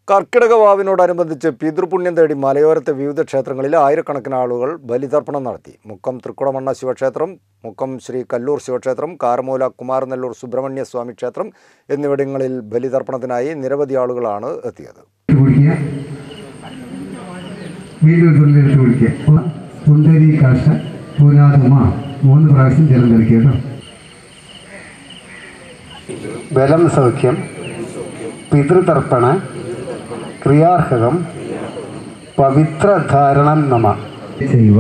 കർക്കിടക വാവിനോടനുബന്ധിച്ച് പിതൃപുണ്യം തേടി മലയോരത്തെ വിവിധ ക്ഷേത്രങ്ങളിൽ ആയിരക്കണക്കിന് ആളുകൾ ബലിതർപ്പണം നടത്തി. മുക്കം തൃക്കുടമണ്ണ ശിവക്ഷേത്രം, മുക്കം ശ്രീ കല്ലൂർ ശിവക്ഷേത്രം, കാരമൂല കുമാരനെല്ലൂർ സുബ്രഹ്മണ്യ സ്വാമി ക്ഷേത്രം എന്നിവിടങ്ങളിൽ ബലിതർപ്പണത്തിനായി നിരവധി ആളുകളാണ് എത്തിയത്. ബലം സൗഖ്യം പിതൃതർപ്പണ ക്രിയാർഹകം പവിത്രധാരണം നമ ശൈവ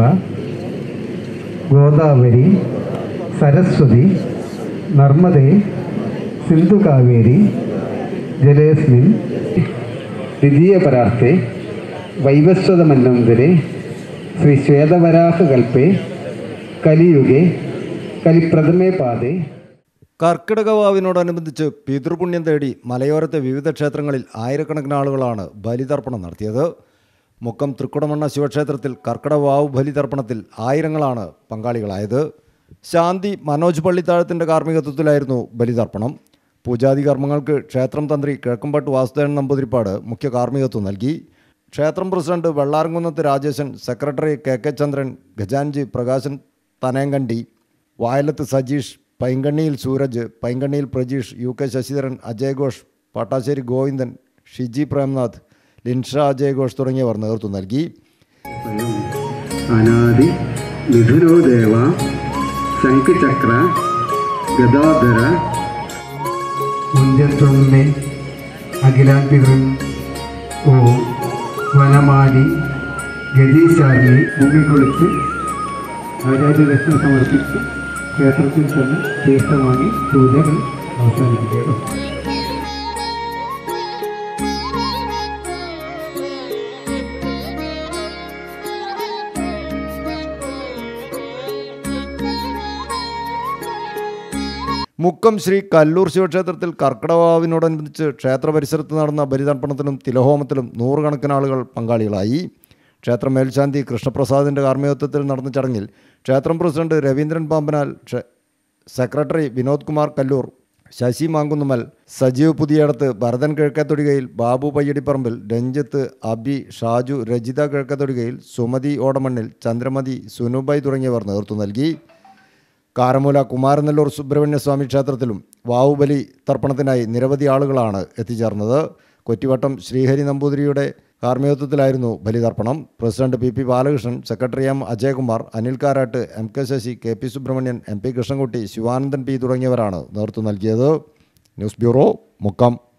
ഗോദാവരി സരസ്വതി നർമ്മദേ സിന്ധു കാവേരി ജലേസ്മിൻ ദ്വിതീയപരാർത്ഥേ വൈവസ്വതമന്വന്തരെ ശ്രീ ശ്വേതവരാഹകൽപ്പേ കലിയുഗേ കലിപ്രഥമേ പാദേ. കർക്കിടക വാവിനോടനുബന്ധിച്ച് പിതൃപുണ്യം തേടി മലയോരത്തെ വിവിധ ക്ഷേത്രങ്ങളിൽ ആയിരക്കണക്കിന് ആളുകളാണ് ബലിതർപ്പണം നടത്തിയത്. മുക്കം തൃക്കുടമണ്ണ ശിവക്ഷേത്രത്തിൽ കർക്കിടക വാവ് ബലിതർപ്പണത്തിൽ ആയിരങ്ങളാണ് പങ്കാളികളായത്. ശാന്തി മനോജ് പള്ളിത്താഴത്തിൻ്റെ കാർമ്മികത്വത്തിലായിരുന്നു ബലിതർപ്പണം. പൂജാതി കർമ്മങ്ങൾക്ക് ക്ഷേത്രം തന്ത്രി കിഴക്കമ്പട്ട് വാസുദേവൻ നമ്പൂതിരിപ്പാട് മുഖ്യ കാർമ്മികത്വം നൽകി. ക്ഷേത്രം president Vellaramkunnath Rajesan, secretary K Chandran, ഖജാൻജി പ്രകാശൻ തനയങ്കണ്ടി, വായലത്ത് സജീഷ്, പൈങ്കണ്ണിയിൽ സൂരജ്, പൈങ്കണ്ണിയിൽ പ്രജീഷ്, UK ശശിധരൻ, അജയ് ഘോഷ്, പാട്ടാശ്ശേരി ഗോവിന്ദൻ, ഷിജി പ്രേംനാഥ്, ലിൻഷ അജയ് ഘോഷ് തുടങ്ങിയവർ നേതൃത്വം നൽകി. അനാദി മിഥുനോ ദേവ ശംഖചക്ര ഗദാധര മുഞ്ചത്തുണ്ണെ അഖിലാപിതൃൻ ഓ വനമാലി ഗതീശാലി ഭൂമി കുളിച്ച് ആചാര്യദർശനം സമർപ്പിച്ച് ക്ഷേത്രത്തിൽ തന്നെ തീർത്ഥമായി പൂജകൾ അവസാനിപ്പിക്കുന്നു. മുക്കം ശ്രീ കല്ലൂർ ശിവക്ഷേത്രത്തിൽ കർക്കിടകവാവിനോടനുബന്ധിച്ച് ക്ഷേത്ര പരിസരത്ത് നടന്ന ബലിതർപ്പണത്തിലും തിലഹോമത്തിലും നൂറുകണക്കിന് ആളുകൾ പങ്കാളികളായി. ക്ഷേത്ര മേൽശാന്തി കൃഷ്ണപ്രസാദിൻ്റെ കാർമ്മികത്വത്തിൽ നടന്ന ചടങ്ങിൽ ക്ഷേത്രം പ്രസിഡന്റ് രവീന്ദ്രൻ പാമ്പനാൽ, സെക്രട്ടറി വിനോദ് കുമാർ കല്ലൂർ, ശശി മാങ്കുന്നുമൽ, സജീവ് പുതിയടത്ത്, ഭരതൻ കിഴക്കേത്തൊടികയിൽ, ബാബു പയ്യടിപ്പറമ്പിൽ, രഞ്ജിത്ത്, അബി, ഷാജു, രജിത കിഴക്കേത്തൊടികയിൽ, സുമതി ഓടമണ്ണിൽ, ചന്ദ്രമതി, സുനുബായ് തുടങ്ങിയവർ നേതൃത്വം നൽകി. കാരമൂല കുമാരനെല്ലൂർ സുബ്രഹ്മണ്യ സ്വാമി ക്ഷേത്രത്തിലും വാവുബലി തർപ്പണത്തിനായി നിരവധി ആളുകളാണ് എത്തിച്ചേർന്നത്. കൊറ്റിവട്ടം ശ്രീഹരി നമ്പൂതിരിയുടെ കാർമ്മികത്വത്തിലായിരുന്നു ബലിതർപ്പണം. President PP Balakrishnan, secretary M Ajayakumar, Anil Karat, MK Sasi, KP Subramanian, MP Krishnankutty, Sivanandan P തുടങ്ങിയവരാണ് നേതൃത്വം നൽകിയത്. News bureau, Mukkam.